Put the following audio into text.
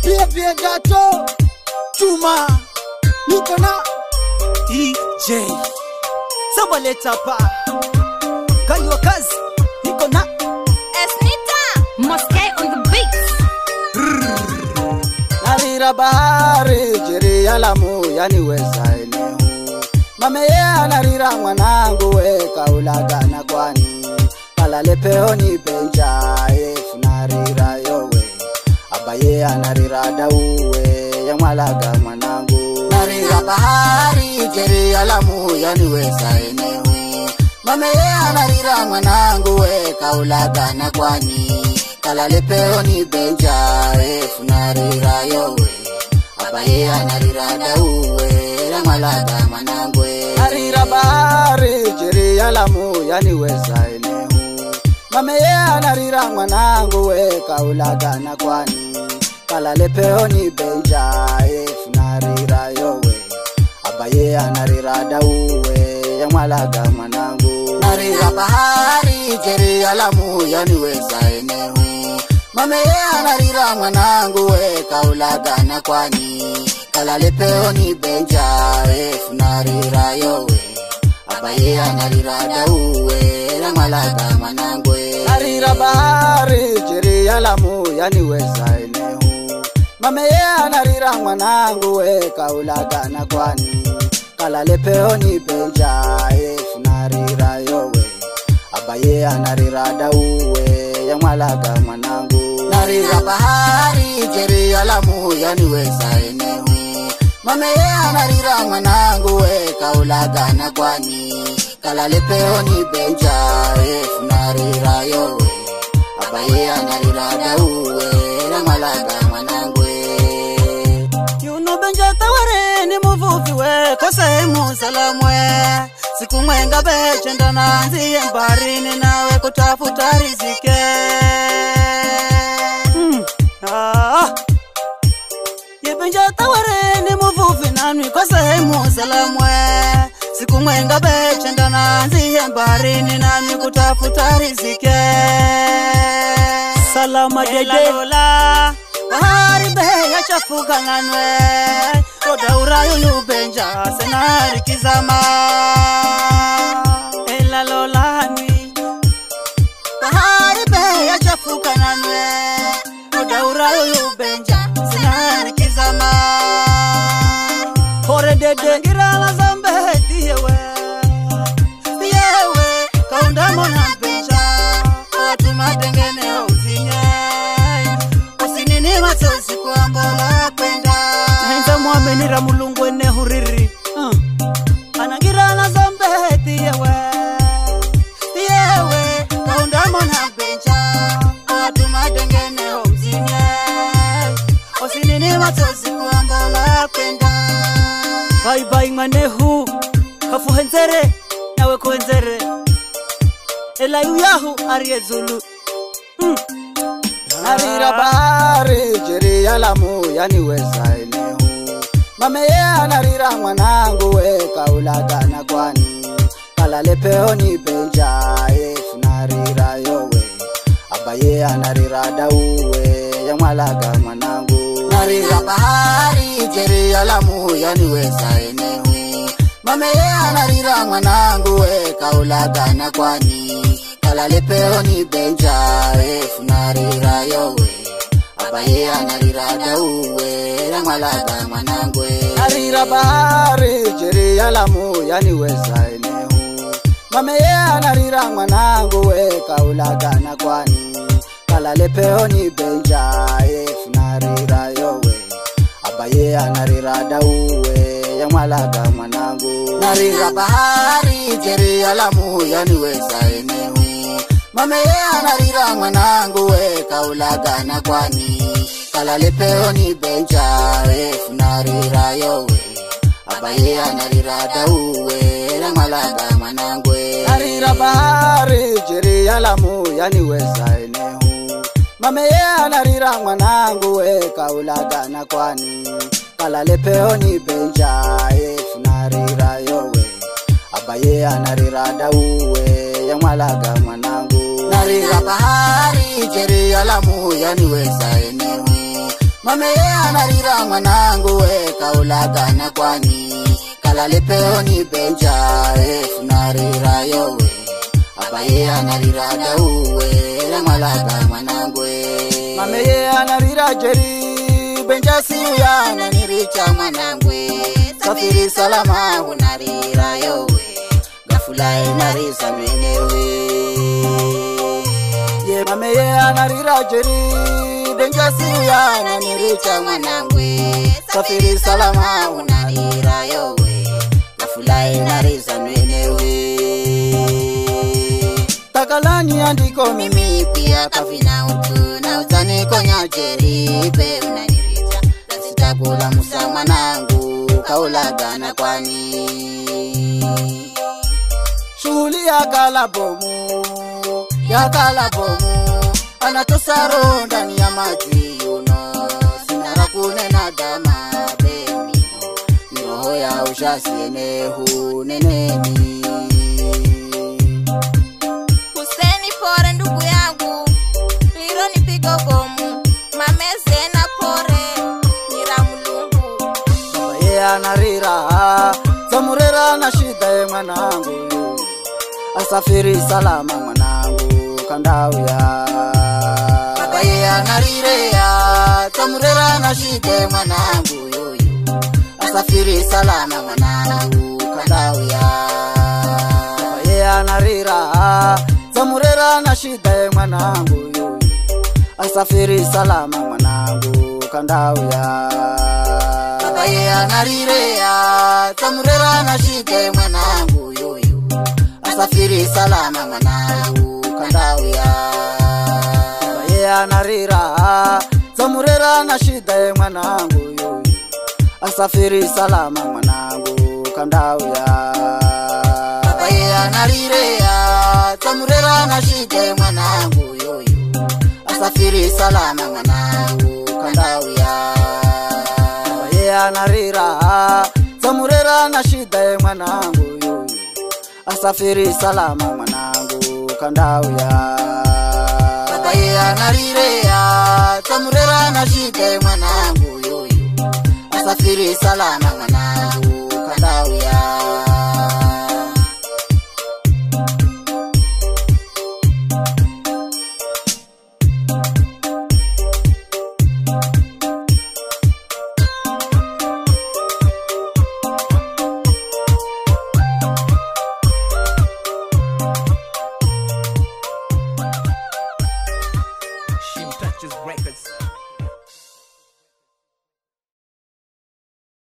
Madato Chuma niko na DJ Zambaleta pa kali wa kazi niko na Nita Moss K on the beats. Narira bahari jiri ya Lamu yaniweza eneo mame narira mwanangu we kaulagana kwani kalale peoni Benja narira yowe abaye anarira dauwe ya mwalaga mwanangu narira bahari jiri ya Lamu yaniweza eneo mame anarira mwanangu we kaulagana kwani kalale peoni Benja narira yowe abaye anarira dauwe ya mwalaga mwanangu narira bahari jiri ya Lamu yaniweza eneo mame anarira mwanangu we kaulagana kwani kalale peoni Benja narira yowe abaye anarira dauwe ya mwalaga mwanangu narira bahari jiri ya Lamu yaniweza eneo mame anarira mwanangu we kaulagana kwani kalale peoni Benja narira yowe abaye anarira dauwe ya mwalaga mwanangu narira bahari jiri ya Lamu yaniweza eneo mame anarira mwanangu we kaulagana kwani kalale peoni Benja narira yowe abaye anarira dauwe ya mwalaga mwanangu narira bahari jiri ya Lamu yaniweza eneo mame anarira mwanangu we kaulagana kwani kalale peoni Benja narira yowe abaye anarira dauwe ya mwalaga mwanangu yuno Benja taware ni muvuvi we kosemu salamwe siku mwenga bechenda nanzi mbarini nawe kutafuta rizike ye Benja taware ni muvuvi nami kosemu salamwe siku mwenga bechenda nanzi mbarini nami kutafuta rizike salama dede lola bahari beya chafuka nganwe roda urayo Benja senari kizama ela lola ni bahari beya chafuka nganwe roda urayo Benja senari kizama hore dede ngirala Zambeti yewe kaunda mona Benja atuma tengene uzinye usinini masosi kuambola kwenda henza muamenira mulungu ene huriri anangira na Zambeti yewe kaunda mona Benja atuma tengene uzinye usinini masosi kuambola kwenda bye bye manehu kafu henzere nawe kuhenzere ela yuyahu ariezulu narira bahari jiri ya Lamu yaniweza eneo mame anarira mwanangu we kaulagana kwani kalale peoni Benja narira yowe abaye anarira dauwe ya mwalaga mwanangu narira bahari jiri ya Lamu yaniweza eneo mame anarira mwanangu we kaulagana kwani kalale peoni Benja narira yowe abaye anarira dauwe ya mwalaga mwanangu narira bahari jiri ya Lamu yaniweza eneo mame anarira mwanangu we kaulagana kwani kalale peoni Benja narira yowe abaye anarira dauwe ya mwalaga mwanangu narira bahari jiri ya Lamu yaniweza eneo mame anarira mwanangu we kaulagana kwani kalale peoni Benja narira yowe abaye anarira dauwe ya mwalaga mwanangu narira bahari jiri ya Lamu yaniweza eneo mame anarira mwanangu we kaulagana kwani kalale peoni Benja narira yowe abaye anarira dauwe ya mwalaga mwanangu narira bahari jiri ya Lamu yaniweza eneo Mame anarira mwanangu we kaulagana kwani kalale peoni Benja funarira yowe abaye anarira dauwe le malaga mwanangu we mame anarira jeri Benja siya ananiricha mwanangu safiri salama unarira yowe gafula inarisa menewe ye mame anarira jeri Benja siya ananiricha mwanangu safiri salama unarira yowe gafula inarisa menewe takalani andiko mimi pia kafina utu na utani konya jeri pe unaniricha sitakula musa mwanangu kaulagana kwani shuli ya kalabomu anatosaro ndani ya maji yuno sinara kunena dama bemi niroho ya ushasiene huneneni Kuseni pore ndugu yangu Liro nipigo bomu Mameze na pore Nira mulungu Babaye anarira Zamurera na shida ye mwanangu Asafiri salama mwanangu kandawia Babaye anarirea Zamurera na shida ye mwanangu yoyo Asafiri salama mwanangu kandawia Babaye anarira Zamurera na shida ye mwanangu yoyo Asafiri salama mwanangu kandawia Babaye anarirea Zamurera na shida ye mwanangu yoyo Asafiri salama mwanangu kandawia Babaye anarira Zamurera na shida ye mwanangu yoyo Asafiri salama mwanangu kandawia Babaye anarirea Zamurera na shida ye mwanangu yoyo Asafiri salama mwanangu kandawia Babaye anarira Zamurera na shida ye mwanangu yoyo Asafiri salama mwanangu kandawia Babaye anarirea Zamurera na shida ye mwanangu yoyo Asafiri salama mwanangu